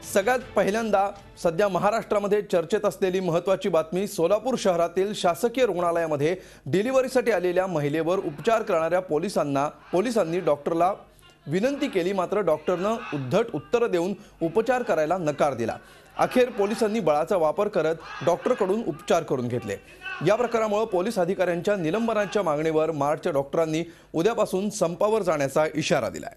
सगळ्यात पहिल्यांदा सध्या महाराष्ट्रामध्ये चर्चेत असलेली महत्त्वाची बातमी सोलापूर शहरातील शासकीय रुग्णालयामध्ये डिलिव्हरीसाठी आलेल्या महिलेवर उपचार करणाऱ्या पोलिसांनी डॉक्टरला विनंती केली, मात्र डॉक्टरनं उद्धट उत्तर देऊन उपचार करायला नकार दिला। अखेर पोलिसांनी बळाचा वापर करत डॉक्टरकडून उपचार करून घेतले। या प्रकारामुळे पोलीस अधिकाऱ्यांच्या निलंबनाच्या मागणीवर मार्चच्या डॉक्टरांनी उद्यापासून संपावर जाण्याचा इशारा दिलाय।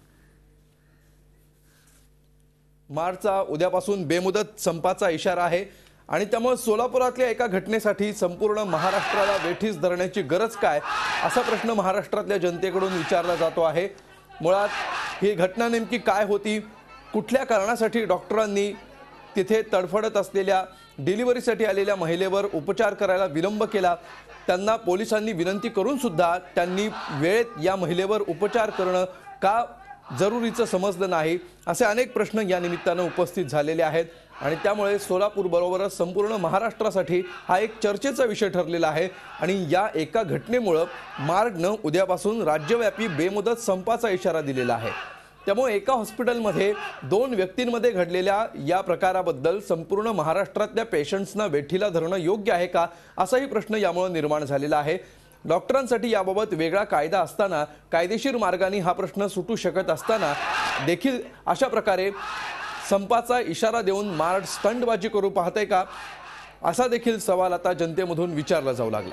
मार्चचा उद्यापासून बेमुदत संपाचा इशारा आहे आणि त्यामुळे सोलापुरातल्या एका घटनेसाठी संपूर्ण महाराष्ट्राला वेठीस धरण्याची गरज काय असा प्रश्न महाराष्ट्रातल्या जनतेकडून विचारला जातो आहे। मुळात ही घटना नेमकी काय होती, कुठल्या कारणासाठी डॉक्टरांनी तिथे तडफडत असलेल्या डिलिव्हरीसाठी आलेल्या महिलेवर उपचार करायला विलंब केला, त्यांना पोलिसांनी विनंती करून सुद्धा त्यांनी वेळेत या महिलेवर उपचार करणं का जरुरीचं समजलं नाही, असे अनेक प्रश्न या निमित्तानं उपस्थित झालेले आहेत आणि त्यामुळे सोलापूर बरोबरच संपूर्ण महाराष्ट्रासाठी हा एक चर्चेचा विषय ठरलेला आहे। आणि या एका घटनेमुळे मार्गनं उद्यापासून राज्यव्यापी बेमुदत संपाचा इशारा दिलेला आहे। त्यामुळे एका हॉस्पिटलमध्ये 2 व्यक्तींमध्ये घडलेल्या या प्रकाराबद्दल संपूर्ण महाराष्ट्रातल्या पेशंट्सना वेठीला धरणं योग्य आहे का असाही प्रश्न यामुळे निर्माण झालेला आहे। डॉक्टरांसाठी याबाबत वेगळा कायदा असताना, कायदेशीर मार्गाने हा प्रश्न सुटू शकत असताना देखील अशा प्रकारे संपाचा इशारा देऊन मार्च स्टंटबाजी करू पाहते का, असा देखील सवाल आता जनतेमधून विचारला जाऊ लागला।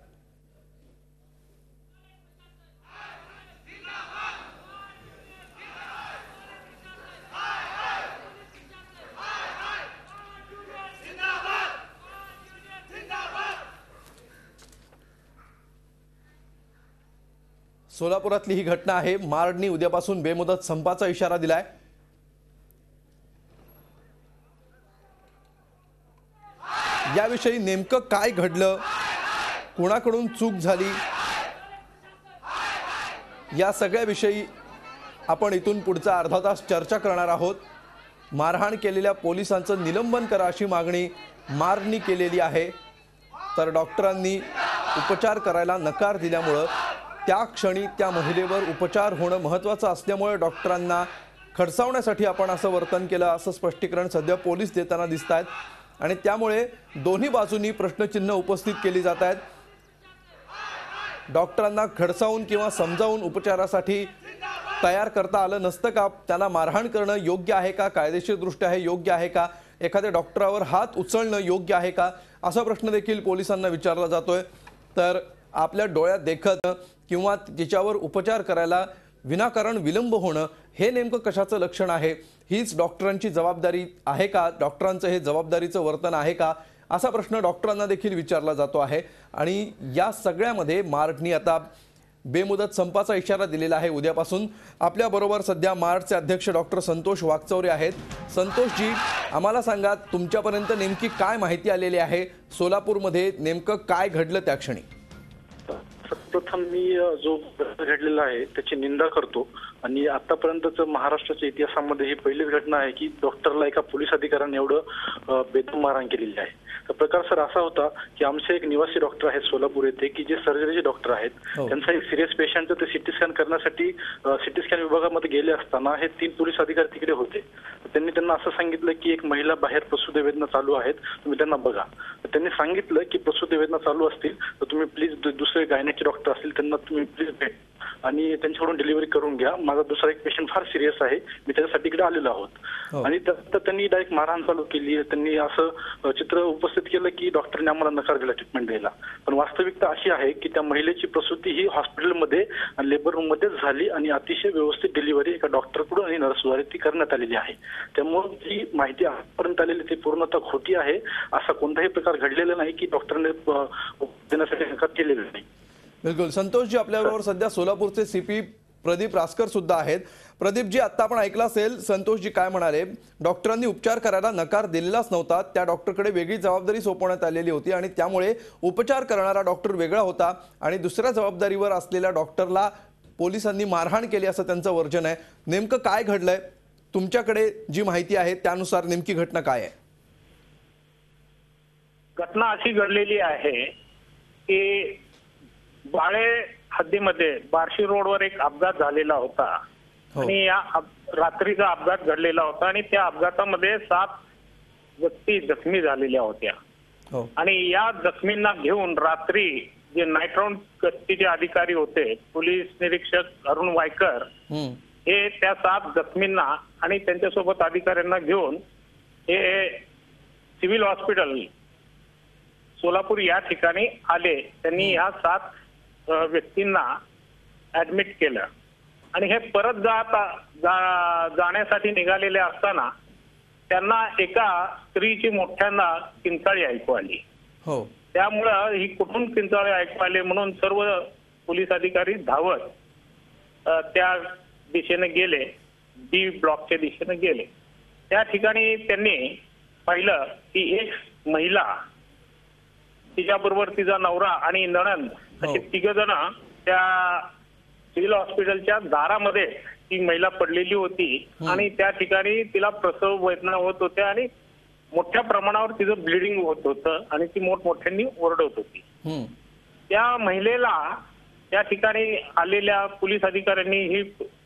सोलापुरातली ही घटना आहे। मार्डनी उद्यापासून बेमुदत संपाचा इशारा दिलाय। याविषयी नेमकं काय घडलं, कोणाकडून चूक झाली, या सगळ्याविषयी आपण इथून पुढचा अर्धा तास चर्चा करणार आहोत। मारहाण केलेल्या पोलिसांचं निलंबन करा अशी मागणी मार्डनी केलेली आहे, तर डॉक्टरांनी उपचार करायला नकार दिल्यामुळे त्या क्षणी त्या महिलेवर उपचार होणं महत्त्वाचं असल्यामुळे डॉक्टरांना खडसावण्यासाठी आपण असं वर्तन केलं असं स्पष्टीकरण सध्या पोलीस देताना दिसतात आणि त्यामुळे दोन्ही बाजूंनी प्रश्नचिन्ह उपस्थित केली जात आहेत। डॉक्टरांना खडसावून किंवा समजावून उपचारासाठी तयार करता आलं नसतं का, त्यांना मारहाण करणं योग्य आहे का, कायदेशीरदृष्ट्या हे योग्य आहे का, एखाद्या डॉक्टरावर हात उचलणं योग्य आहे का, असा प्रश्न देखील पोलिसांना विचारला जातोय। तर आपल्या डोळ्यात देखत किंवा तिच्यावर उपचार करायला विनाकारण विलंब होणं हे नेमकं कशाचं लक्षण आहे, हीच डॉक्टरांची जबाबदारी आहे का, डॉक्टरांचं हे जबाबदारीचं वर्तन आहे का, असा प्रश्न डॉक्टरांना देखील विचारला जातो आहे। आणि या सगळ्यामध्ये मार्डनी आता बेमुदत संपाचा इशारा दिलेला आहे उद्यापासून। आपल्या बरोबर सध्या मार्डचे अध्यक्ष डॉक्टर संतोष वाकचौरे आहेत। संतोषजी, आम्हाला सांगा तुमच्यापर्यंत नेमकी काय माहिती आलेली आहे, सोलापूरमध्ये नेमकं काय घडलं त्या क्षणी? प्रथम मी जो घडलेला आहे त्याची निंदा करतो आणि आतापर्यंतच महाराष्ट्राच्या इतिहासामध्ये ही पहिलीच घटना आहे की डॉक्टरला एका पोलीस अधिकाऱ्याने एवढं बेदम मारहाण केलेली आहे। तर प्रकार सर असा होता की आमचे एक निवासी डॉक्टर आहेत सोलापूर येथे की जे सर्जरीचे डॉक्टर आहेत, त्यांचा एक सिरियस पेशंट ते सिटी स्कॅन करण्यासाठी सिटी स्कॅन विभागामध्ये गेले असताना हे 3 पोलीस अधिकारी तिकडे होते। त्यांनी त्यांना असं सांगितलं की एक महिला बाहेर प्रसूती वेदना चालू आहेत, तुम्ही त्यांना बघा। त्यांनी सांगितलं की प्रसूती वेदना चालू असतील तर तुम्ही प्लीज दुसरे गायनेकचे डॉक्टर असतील त्यांना तुम्ही प्लीज भेट आणि त्यांच्याकडून डिलिव्हरी करून घ्या, माझा दुसरा एक पेशंट फार सिरियस आहे, मी त्याच्यासाठी इकडे आलेलो आहोत। आणि त्यानंतर त्यांनी डायरेक्ट मारहाण चालू केली। त्यांनी असं चित्र उपस्थित केलं की डॉक्टरने आम्हाला नकार दिला ट्रीटमेंट द्यायला, पण वास्तविकता अशी आहे की त्या महिलेची प्रसूती ही हॉस्पिटलमध्ये लेबर रूम मध्येच झाली आणि अतिशय व्यवस्थित डिलिव्हरी एका डॉक्टरकडून आणि नर्सद्वारे ती करण्यात आलेली आहे। त्यामुळे जी माहिती आजपर्यंत आलेली ती पूर्णतः खोटी आहे। असा कोणताही प्रकार घडलेला नाही की डॉक्टरने देण्यासाठी नकार केलेला नाही। बिलकुल संतोषजी, आपल्याबरोबर सध्या सोलापूरचे सीपी प्रदीप रासकर सुद्धा आहेत। प्रदीपजी, आता आपण ऐकलं असेल संतोषजी काय म्हणाले, डॉक्टरांनी उपचार करायला नकार दिलेलाच नव्हता, त्या डॉक्टरकडे वेगळी जबाबदारी सोपवण्यात आलेली होती आणि त्यामुळे उपचार करणारा डॉक्टर वेगळा होता आणि दुसऱ्या जबाबदारीवर असलेल्या डॉक्टरला पोलिसांनी मारहाण केली असं त्यांचं वर्जन आहे। नेमकं काय घडलंय, तुमच्याकडे जी माहिती आहे त्यानुसार नेमकी घटना काय आहे? घटना अशी घडलेली आहे की बाळे हद्दीमध्ये बार्शी रोडवर एक अपघात झालेला होता आणि या रात्रीचा अपघात घडलेला होता आणि त्या अपघातामध्ये 7 व्यक्ती जखमी झालेल्या होत्या. हो आणि या जखमींना घेऊन रात्री जे नाईट राऊंड गस्तीचे अधिकारी होते, पोलीस निरीक्षक अरुण वायकर, हम्म. हे त्या 7 जखमींना आणि त्यांच्यासोबत अधिकाऱ्यांना घेऊन हे सिव्हिल हॉस्पिटल सोलापूर या ठिकाणी आले. त्यांनी या 7 व्यक्तींना ऍडमिट केलं आणि हे परत जाण्यासाठी निघालेले असताना त्यांना एका स्त्रीची मोठ्यांदा किंचाळी ऐकू आली. हो त्यामुळं ही कुठून किंचाळी ऐकू आले म्हणून सर्व पोलीस अधिकारी धावत त्या दिशेने गेले, बी ब्लॉकच्या दिशेने गेले. त्या ठिकाणी त्यांनी पाहिलं की एक महिला, तिच्याबरोबर तिचा नवरा आणि नणंद असे 3 जण त्या सिव्हिल हॉस्पिटलच्या दारामध्ये ती महिला पडलेली होती आणि त्या ठिकाणी तिला प्रसव वेदना होत होत्या आणि मोठ्या प्रमाणावर तिचं ब्लिडिंग होत होतं आणि ती मोठमोठ्यांनी ओरडत होती. हम्म. त्या महिलेला त्या ठिकाणी आलेल्या पोलीस अधिकाऱ्यांनी ही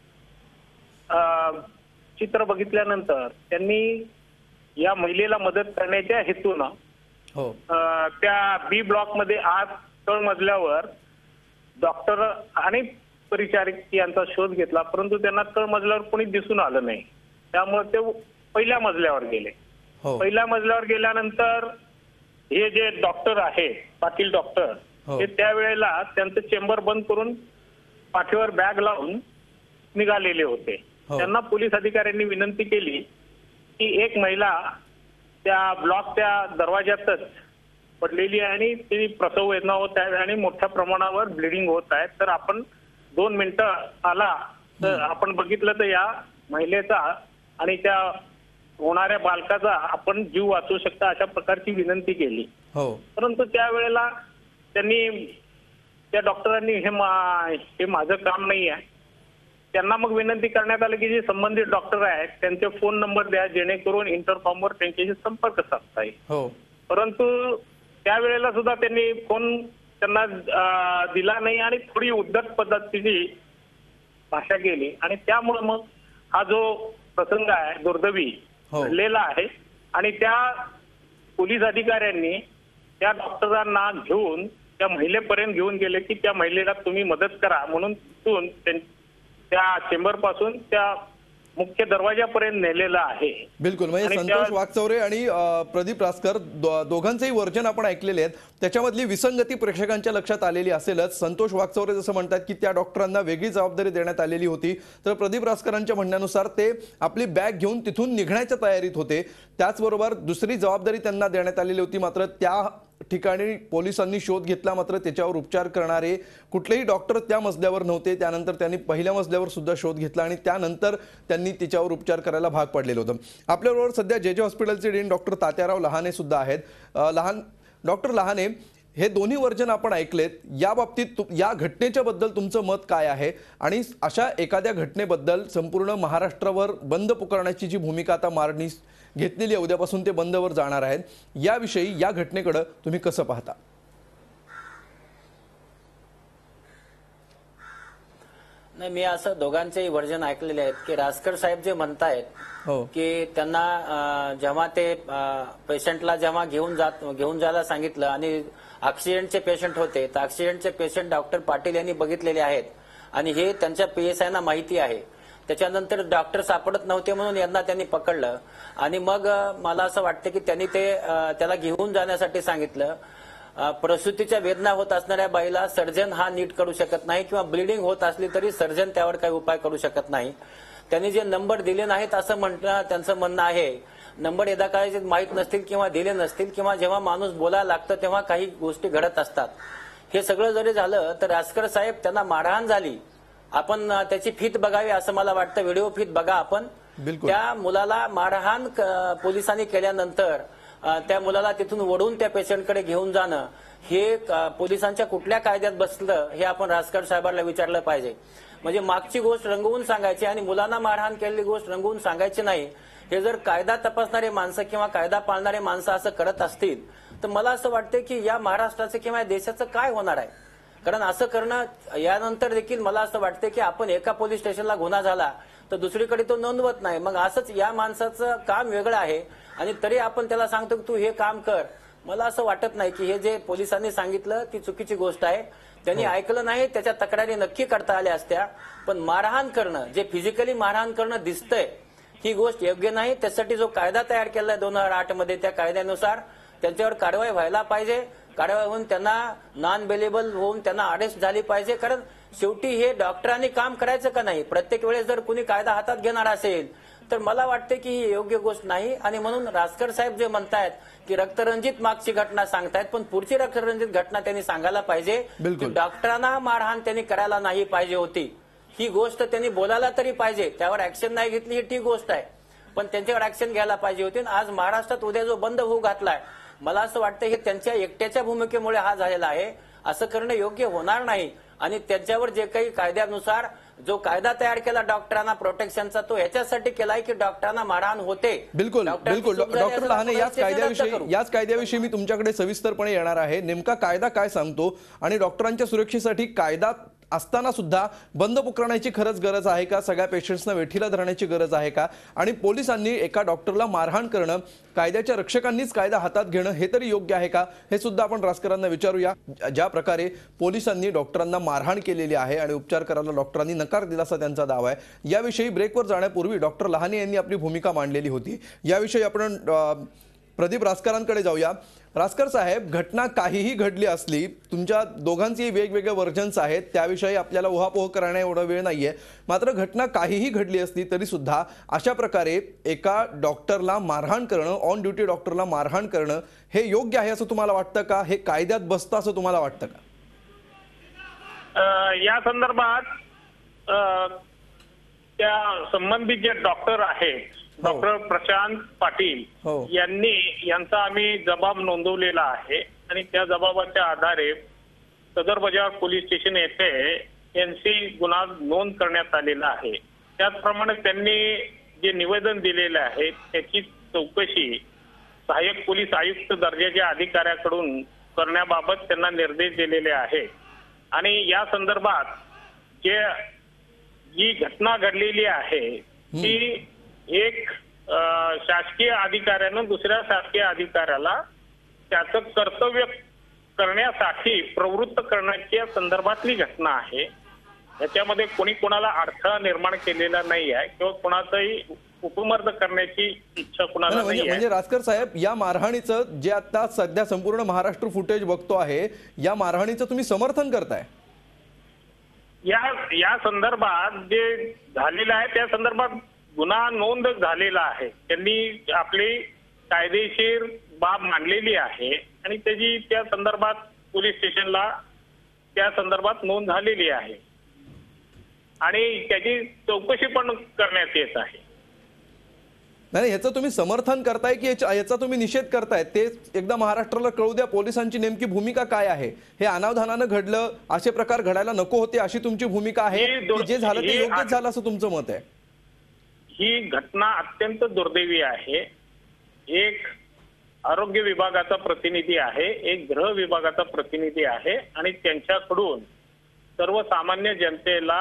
चित्र बघितल्यानंतर त्यांनी या महिलेला मदत करण्याच्या हेतूनं हो त्या बी ब्लॉक मध्ये आज तळमजल्यावर डॉक्टर आणि परिचारिक यांचा शोध घेतला, परंतु त्यांना तळमजल्यावर कोणी दिसून आलं नाही. त्यामुळे ते पहिल्या मजल्यावर गेले. हो पहिल्या मजल्यावर गेल्यानंतर हे जे डॉक्टर आहे, पाटील डॉक्टर, हो. ते त्यावेळेला त्यांचं चेंबर बंद करून पाठीवर बॅग लावून निघालेले होते. हो. त्यांना पोलीस अधिकाऱ्यांनी विनंती केली की एक महिला त्या ब्लॉकच्या दरवाज्यातच पडलेली आहे आणि ती प्रसव वेदना होत आहे आणि मोठ्या प्रमाणावर ब्लिडिंग होत आहे, तर आपण 2 मिनिटं आला तर आपण बघितलं तर या महिलेचा आणि त्या होणाऱ्या बालकाचा आपण जीव वाचवू शकता, अशा प्रकारची विनंती केली. हो परंतु त्यावेळेला त्यांनी त्या डॉक्टरांनी हे माझं काम नाही आहे. त्यांना मग विनंती करण्यात आली की जे संबंधित डॉक्टर आहेत त्यांचे फोन नंबर द्या, जेणेकरून इंटरकॉमवर त्यांच्याशी संपर्क साधता येईल. हो परंतु त्यावेळेला सुद्धा त्यांनी फोन त्यांना दिला नाही आणि थोडी उद्धट पद्धतीची भाषा केली आणि त्यामुळे मग हा जो प्रसंग आहे दुर्दैवी हो. घडलेला आहे. आणि त्या पोलीस अधिकाऱ्यांनी त्या डॉक्टरांना घेऊन त्या महिलेपर्यंत घेऊन गेले की त्या महिलेला तुम्ही मदत करा म्हणून तिथून त्या चेंबर पासून त्या मुख्य दरवाजापर्यंत नेलेला आहे. बिलकुल. म्हणजे आणि संतोष वाकचौरे आणि प्रदीप रासकर दोघांचेही वर्जन आपण ऐकलेले आहेत. त्याच्यामधली विसंगती प्रेक्षकांच्या लक्षात आलेली असेलच. संतोष वाकचौरे जसं म्हणतात की त्या डॉक्टरांना वेगळी जबाबदारी देण्यात आलेली होती, तर प्रदीप रासकरांच्या म्हणण्यानुसार ते आपली बॅग घेऊन तिथून निघण्याच्या तयारीत होते. त्याचबरोबर दुसरी जबाबदारी त्यांना देण्यात आलेली होती, मात्र त्या ठिकाणी पोलिसांनी शोध घेतला, मात्र त्याच्यावर उपचार करणारे कुठलेही डॉक्टर त्या मजल्यावर नव्हते. त्यानंतर त्यांनी पहिल्या मजल्यावर सुद्धा शोध घेतला आणि त्यानंतर त्यांनी तिच्यावर उपचार करायला भाग पडलेलं होतं. आपल्याबरोबर सध्या जे हॉस्पिटलचे डीन डॉक्टर तात्याराव लहाने सुद्धा आहेत. डॉक्टर लहाने, हे दोन्ही वर्जन आपण ऐकलेत. या बाबतीत या घटनेच्या बद्दल तुमचं मत काय आहे आणि अशा एखाद्या घटनेबद्दल संपूर्ण महाराष्ट्रावर बंद पुकारण्याची जी भूमिका आता मारणी घेतलेली आहे, उद्यापासून ते बंदवर जाणार आहेत, याविषयी या घटनेकडे तुम्ही कसं पाहता? नाही, मी असं दोघांचेही वर्जन ऐकलेले आहेत की रासकर साहेब जे म्हणतायत हो की त्यांना जेव्हा ते पेशंटला जेव्हा घेऊन जायला सांगितलं आणि ऍक्सिडेंटचे पेशंट होते, तर ऍक्सिडेंटचे पेशंट डॉक्टर पाटील यांनी बघितलेले आहेत आणि हे त्यांच्या PSI ना माहिती आहे. त्याच्यानंतर डॉक्टर सापडत नव्हते म्हणून यांना त्यांनी पकडलं आणि मग मला असं वाटतं की त्यांनी त्याला घेऊन जाण्यासाठी सांगितलं. प्रसूतीच्या वेदना होत असणाऱ्या बाईला सर्जन हा नीट करू शकत नाही किंवा ब्लिडिंग होत असली तरी सर्जन त्यावर काही उपाय करू शकत नाही. त्यांनी जे नंबर दिले नाहीत असं त्यांचं म्हणणं आहे. नंबर यदा काय माहीत नसतील किंवा दिले नसतील किंवा जेव्हा माणूस बोलायला लागतं तेव्हा काही गोष्टी घडत असतात. हे सगळं जरी झालं तर रासकर साहेब त्यांना मारहाण झाली, आपण त्याची फीत बघावी असं मला वाटतं. व्हिडिओ फीत बघा आपण. त्या मुलाला मारहाण पोलिसांनी केल्यानंतर त्या मुलाला तिथून ओढून त्या पेशंटकडे घेऊन जाणं हे पोलिसांच्या कुठल्या कायद्यात बसलं हे आपण रासकर साहेबांना विचारलं पाहिजे. म्हणजे मागची गोष्ट रंगवून सांगायची आणि मुलांना मारहाण केलेली गोष्ट रंगवून सांगायची नाही. हे जर कायदा तपासणारे माणसं किंवा कायदा पाळणारे माणसं असं करत असतील तर मला असं वाटतं की या महाराष्ट्राचं किंवा देशाचं काय होणार आहे. कारण असं करणं यानंतर देखील मला असं वाटतं की आपण एका पोलीस स्टेशनला गुन्हा झाला तर दुसरीकडे तो नोंदवत नाही. मग असंच या माणसाचं काम वेगळं आहे आणि तरी आपण त्याला सांगतो की तू हे काम कर. मला असं वाटत नाही की हे जे पोलिसांनी सांगितलं ती चुकीची गोष्ट आहे. त्यांनी ऐकलं नाही, त्याच्या तक्रारी नक्की करता आल्या असत्या. पण मारहाण करणं, जे फिजिकली मारहाण करणं दिसतंय, ही गोष्ट योग्य नाही. त्यासाठी जो कायदा तयार केलाय 2008 मध्ये, त्या कायद्यानुसार त्यांच्यावर कारवाई व्हायला पाहिजे. कारवाई होऊन त्यांना नॉन बेलेबल होऊन त्यांना अरेस्ट झाली पाहिजे. कारण शेवटी हे डॉक्टरांनी काम करायचं का नाही? प्रत्येक वेळेस जर कुणी कायदा हातात घेणार असेल तर मला वाटते की ही योग्य गोष्ट नाही. आणि म्हणून रासकर साहेब जे म्हणतायत की रक्तरंजित मागची घटना सांगतायत, पण पुढची रक्तरंजित घटना त्यांनी सांगायला पाहिजे. बिलकुल. की डॉक्टरांना मारहाण त्यांनी करायला नाही पाहिजे होती, ही गोष्ट त्यांनी बोलायला तरी पाहिजे. त्यावर ऍक्शन नाही घेतली ही ठीक गोष्ट आहे, पण त्यांच्यावर ऍक्शन घ्यायला पाहिजे होती. आज महाराष्ट्रात उद्या जो बंद होऊ घातलाय, मला असं वाटतं हे त्यांच्या एकट्याच्या भूमिकेमुळे हा झालेला आहे. असं करणं योग्य होणार नाही. आणि त्यांच्यावर जे काही कायद्यानुसार जो कायदा तयार केला डॉक्टरांना प्रोटेक्शनचा, तो ह्याच्यासाठी केलाय की डॉक्टरांना मारहाण होते. बिलकुल बिलकुल. डॉक्टर लहाने, याच कायद्याविषयी मी तुमच्याकडे सविस्तरपणे येणार आहे. नेमका कायदा काय सांगतो आणि डॉक्टरांच्या सुरक्षेसाठी कायदा असताना सुद्धा बंद पुकारण्याची खरंच गरज आहे का? सगळ्या पेशंट्सना वेठीला धरण्याची गरज आहे का? आणि पोलिसांनी एका डॉक्टरला मारहाण करणं, कायद्याच्या रक्षकांनीच कायदा हातात घेणं, हे तरी योग्य आहे का? हे सुद्धा आपण रासकरांना विचारूया. ज्या प्रकारे पोलिसांनी डॉक्टरांना मारहाण केलेली आहे आणि उपचार करायला डॉक्टरांनी नकार दिला असा त्यांचा दावा आहे. याविषयी ब्रेकवर जाण्यापूर्वी डॉक्टर लहाने यांनी आपली भूमिका मांडलेली होती. याविषयी आपण प्रदीप रासकरांकडे जाऊया. रासकर साहेब, घटना काहीही घडली असली, तुमच्या दोघांची वेगवेगळे व्हर्जन्स आहेत, त्याविषयी आपल्याला उहापोह करण्या एवढा वेळ नाहीये. मात्र घटना काहीही घडली असली तरी सुद्धा अशा प्रकारे एका डॉक्टरला मारहाण करणं, ऑन ड्युटी डॉक्टरला मारहाण करणं, हे योग्य आहे असं तुम्हाला वाटतं का? हे कायद्यात बसतं असं तुम्हाला वाटतं का? या संदर्भात त्या संबंधित जे डॉक्टर आहेत, डॉक्टर प्रशांत पाटील यांचा आम्ही जबाब नोंदवलेला आहे आणि त्या जबाबाच्या आधारे सदर बाजार पोलीस स्टेशन येथे एनसी गुन्हा नोंद करण्यात आलेला आहे. त्याचप्रमाणे त्यांनी जे निवेदन दिलेले आहे त्याची चौकशी सहाय्यक पोलीस आयुक्त दर्जाच्या अधिकाऱ्याकडून करण्याबाबत त्यांना निर्देश दिलेले आहेत. आणि या संदर्भात जी घटना घडलेली आहे ती एक शासकीय अधिकाऱ्यानं दुसऱ्या शासकीय अधिकाऱ्याला त्याचं कर्तव्य करण्यासाठी प्रवृत्त करण्याच्या संदर्भातली घटना आहे. याच्यामध्ये कोणी कोणाला अडथळा निर्माण केलेला नाही आहे किंवा कोणाचाही उपमर्द करण्याची इच्छा कोणाला नाही आहे. म्हणजे रासकर साहेब, या मारहाणीचं जे आता सध्या संपूर्ण महाराष्ट्र फुटेज बघतो आहे, या मारहाणीचं तुम्ही समर्थन करताय? या संदर्भात जे झालेलं आहे त्या संदर्भात गुन्हा नोंद झालेला आहे. त्यांनी आपली कायदेशीर बाब मांडलेली आहे आणि त्याची त्या संदर्भात पोलीस स्टेशनला त्या संदर्भात नोंद झालेली आहे आणि त्याची चौकशी पण करण्यात येत आहे. नाही, ह्याचं तुम्ही समर्थन करताय की याचा तुम्ही निषेध करताय? ते एकदा महाराष्ट्राला कळू द्या, पोलिसांची नेमकी भूमिका काय आहे. हे अनावधानानं घडलं, असे प्रकार घडायला नको होते अशी तुमची भूमिका आहे की जे झालं ते योग्यच झालं असं तुमचं मत आहे? ही घटना अत्यंत दुर्दैवी आहे. एक आरोग्य विभागाचा प्रतिनिधी आहे, एक गृह विभागाचा प्रतिनिधी आहे आणि त्यांच्याकडून सर्वसामान्य जनतेला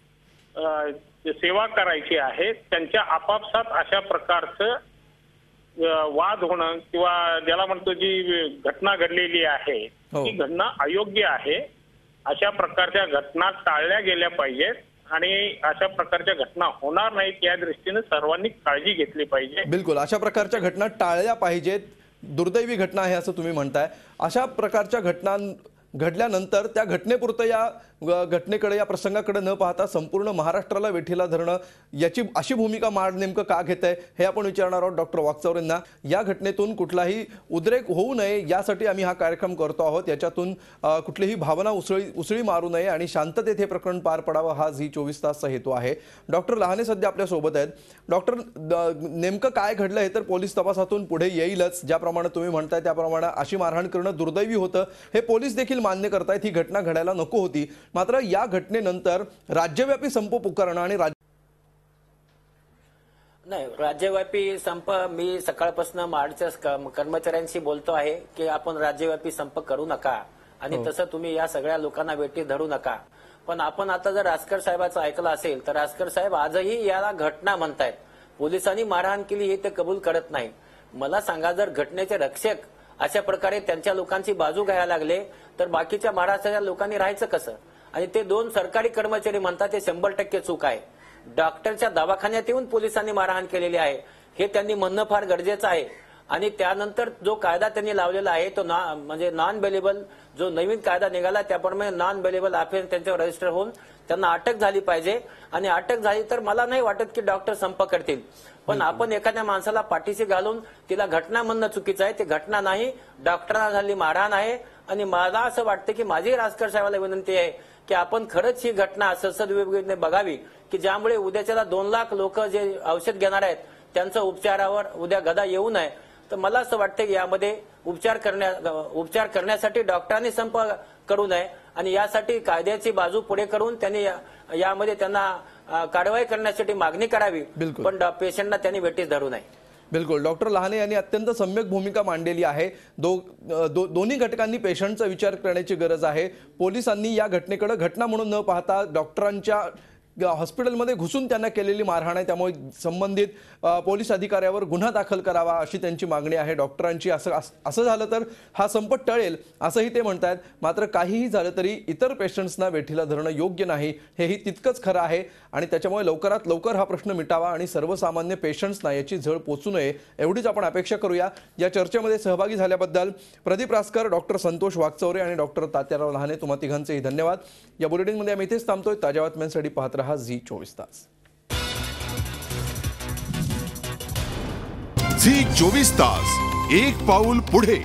सेवा करायची आहे. त्यांच्या आपापसात अशा प्रकारचं वाद होणं किंवा ज्याला म्हणतो जी घटना घडलेली आहे ती घटना अयोग्य आहे. अशा प्रकारच्या घटना टाळल्या गेल्या पाहिजेत आणि अशा प्रकारच्या घटना होणार नाहीत या दृष्टीने सर्वांनी काळजी घेतली पाहिजे. बिलकुल, अशा प्रकारच्या घटना टाळल्या पाहिजेत. दुर्दैवी घटना आहे असं तुम्ही म्हणताय. अशा प्रकारच्या घटना घडल्यानंतर त्या घटनेपुरतं या घटनेकडे, या प्रसंगाकडे न पाहता संपूर्ण महाराष्ट्राला वेठीला धरणं, याची अशी भूमिका नेमकं का घेत आहे हे आपण विचारणार आहोत डॉक्टर वाकचौरेंना. या घटनेतून कुठलाही उद्रेक होऊ नये यासाठी आम्ही हा कार्यक्रम करतो आहोत. याच्यातून कुठलीही भावना उसळी मारू नये आणि शांततेत हे प्रकरण पार पडावं, हा झी24 तासचा हेतू आहे. डॉक्टर लहाने सध्या आपल्या सोबत आहेत. डॉक्टर, नेमकं काय घडलं हे तर पोलीस तपासातून पुढे येईलच. ज्याप्रमाणे तुम्ही म्हणताय त्याप्रमाणे अशी मारहाण करणं दुर्दैवी होतं, हे पोलीस देखील मान्य करतायत. ही घटना घडायला नको होती. मात्र या घटनेनंतर राज्यव्यापी संप पुकारणं आणि राज्यव्यापी संप, मी सकाळपासून मार्चच्या कर्मचाऱ्यांशी बोलतो आहे की आपण राज्यव्यापी संप करू नका आणि तसं तुम्ही या सगळ्या लोकांना वेठी धरू नका. पण आपण आता जर रासकर साहेबाचं ऐकलं असेल तर रासकर साहेब आजही याला घटना म्हणतायत. पोलिसांनी मारहाण केली हे ते कबूल करत नाही. मला सांगा, जर घटनेचे रक्षक अशा प्रकारे त्यांच्या लोकांची बाजू घ्यायला लागले तर बाकीच्या महाराष्ट्राच्या लोकांनी राहायचं कसं? आणि ते 2 सरकारी कर्मचारी म्हणतात ते 100% चूक आहे. डॉक्टरच्या दवाखान्यात येऊन पोलिसांनी मारहाण केलेली आहे हे त्यांनी म्हणणं फार गरजेचं आहे. आणि त्यानंतर जो कायदा त्यांनी लावलेला आहे तो म्हणजे नॉन बेलेबल जो नवीन कायदा निघाला त्याप्रमाणे नॉन बेलेबल ऑफेन्स त्यांच्यावर रजिस्टर होऊन त्यांना अटक झाली पाहिजे. आणि अटक झाली तर मला नाही वाटत की डॉक्टर संप करतील. पण आपण एखाद्या माणसाला पाठीशी घालून तिला घटना म्हणणं चुकीचं आहे. ती घटना नाही, डॉक्टरांना झालेली मारहाण आहे. आणि मला असं वाटतं की माझी रासकर साहेबाला विनंती आहे की आपण खरंच ही घटना सद्विवेकाने बघावी की ज्यामुळे उद्याच्याला 2 लाख लोक जे औषध घेणार आहेत त्यांचं उपचारावर उद्या गदा येऊ नये. तर मला असं वाटतं की यामध्ये उपचार करण्यासाठी डॉक्टरांनी संप करू नये आणि यासाठी कायद्याची बाजू पुढे करून त्यांनी यामध्ये त्यांना कारवाई करण्यासाठी मागणी करावी. बिलकुल. पण पेशंटना त्यांनी वेठीस धरू नये. बिलकुल. डॉक्टर लहाने यांनी अत्यंत सम्यक भूमिका मांडलेली आहे. दोन्ही घटकांनी पेशंटचा विचार करण्याची गरज आहे. पोलिसांनी या घटनेकडे घटना म्हणून न पाहता डॉक्टरांच्या हॉस्पिटलमध्ये घुसून त्यांना केलेली मारहाण आहे त्यामुळे संबंधित पोलीस अधिकाऱ्यावर गुन्हा दाखल करावा अशी त्यांची मागणी आहे डॉक्टरांची. असं झालं तर हा संप टळेल असंही ते म्हणतात. मात्र काहीही झालं तरी इतर पेशंट्सना वेठीला धरणं योग्य नाही हेही तितकंच खरं आहे. आणि त्याच्यामुळे लवकरात लवकर हा प्रश्न मिटावा आणि सर्वसामान्य पेशंट्सना याची झळ पोचू नये एवढीच आपण अपेक्षा करूया. या चर्चेमध्ये सहभागी झाल्याबद्दल प्रदीप रासकर, डॉक्टर संतोष वागचौरे आणि डॉक्टर तात्याराव लहाने तुम्हा तिघांचेही धन्यवाद. या बुलेटिनमध्ये आम्ही इथेच थांबतोय. ताज्या बातम्यांसाठी पाहत रहा झी 24 तास. झी 24 तास, एक पाऊल पुढे.